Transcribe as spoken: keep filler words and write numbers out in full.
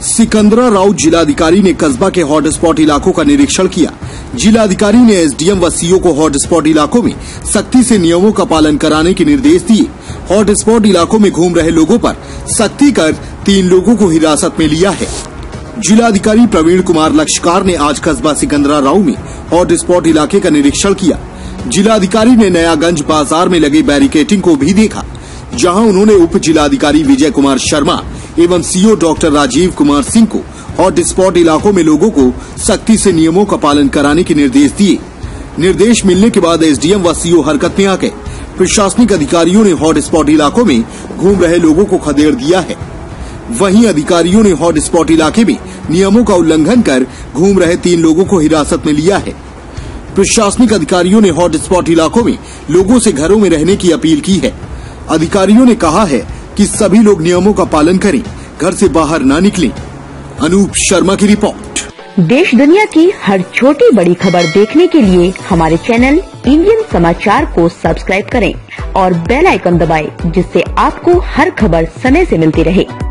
सिकंदराराव जिलाधिकारी ने कस्बा के हॉटस्पॉट इलाकों का निरीक्षण किया। जिलाधिकारी ने एसडीएम व सीओ को हॉटस्पॉट इलाकों में सख्ती से नियमों का पालन कराने के निर्देश दिए। हॉटस्पॉट इलाकों में घूम रहे लोगों पर सख्ती कर तीन लोगों को हिरासत में लिया है। जिलाधिकारी प्रवीण कुमार लक्षकार ने आज कस्बा सिकंदराराव में हॉटस्पॉट इलाके का निरीक्षण किया। जिलाधिकारी ने नयागंज बाजार में लगे बैरिकेटिंग को भी देखा, जहां उन्होंने उप जिलाधिकारी विजय कुमार शर्मा एवं सीओ डॉक्टर राजीव कुमार सिंह को हॉटस्पॉट इलाकों में लोगों को सख्ती से नियमों का पालन कराने के निर्देश दिए। निर्देश मिलने के बाद एसडीएम व सीओ हरकत में आ गए। प्रशासनिक अधिकारियों ने हॉटस्पॉट इलाकों में घूम रहे लोगों को खदेड़ दिया है। वहीं अधिकारियों ने हॉटस्पॉट इलाके में नियमों का उल्लंघन कर घूम रहे तीन लोगों को हिरासत में लिया है। प्रशासनिक अधिकारियों ने हॉटस्पॉट इलाकों में लोगों से घरों में रहने की अपील की है। अधिकारियों ने कहा है कि सभी लोग नियमों का पालन करें, घर से बाहर न निकलें। अनूप शर्मा की रिपोर्ट। देश दुनिया की हर छोटी बड़ी खबर देखने के लिए हमारे चैनल इंडियन समाचार को सब्सक्राइब करें और बेल आइकन दबाएं, जिससे आपको हर खबर समय से मिलती रहे।